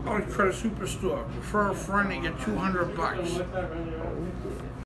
College Credit Superstore. Refer a friend and get $200.